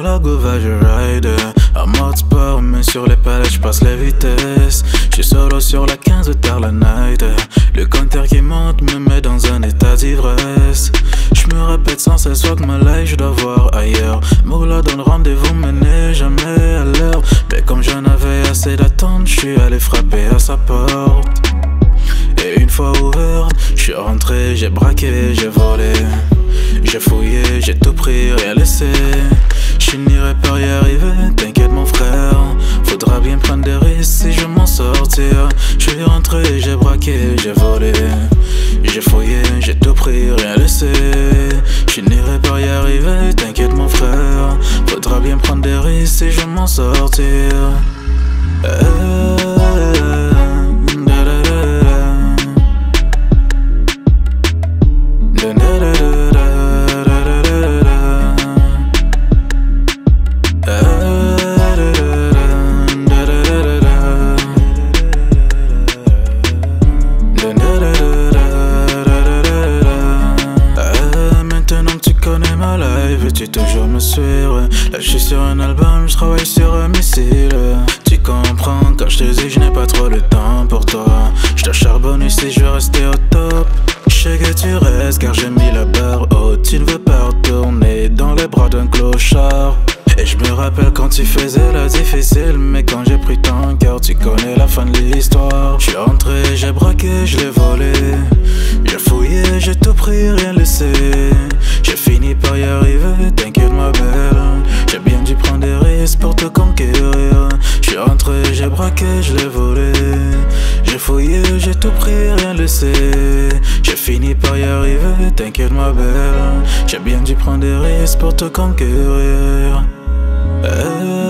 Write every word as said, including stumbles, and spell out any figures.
la gova je ride en mode sport, mais sur les palettes je passe les vitesses. J'suis solo sur la quinze tard la night. Le compteur qui monte me met dans un état d'ivresse. J'me répète sans cesse que ma life j'dois voir ailleurs. Moula donne rendez-vous mais n'est jamais à l'heure. Mais comme j'en avais assez d'attente, j'suis allé frapper à sa porte. Et une fois ouverte, j'suis rentré, j'ai braqué, j'ai volé. J'ai fouillé, j'ai tout pris, rien laissé. Je finirai par y arriver, t'inquiète mon frère. Faudra bien prendre des risques si je m'en sortir. Je suis rentré, j'ai braqué, j'ai volé. J'ai fouillé, j'ai tout pris, rien laissé. Je finirai par y arriver, t'inquiète mon frère. Faudra bien prendre des risques si je m'en sortir. euh, Tu toujours me suivre. Là je suis sur un album, je travaille sur un missile. Tu comprends quand je te dis je n'ai pas trop le temps pour toi. Je te charbonne ici, je veux rester au top. Je sais que tu restes car j'ai mis la barre haute. Tu ne veux pas retourner dans les bras d'un clochard. Et je me rappelle quand tu faisais la difficile, mais quand j'ai pris ton cœur, tu connais la fin de l'histoire. Je suis rentré, j'ai braqué, je l'ai volé. J'ai fouillé, j'ai tout pris, rien laissé. J'ai fini par y arriver, t'inquiète ma belle. J'ai bien dû prendre des risques pour te conquérir. Je suis rentré, j'ai braqué, je l'ai volé. J'ai fouillé, j'ai tout pris, rien laissé. J'ai fini par y arriver, t'inquiète ma belle. J'ai bien dû prendre des risques pour te conquérir. Euh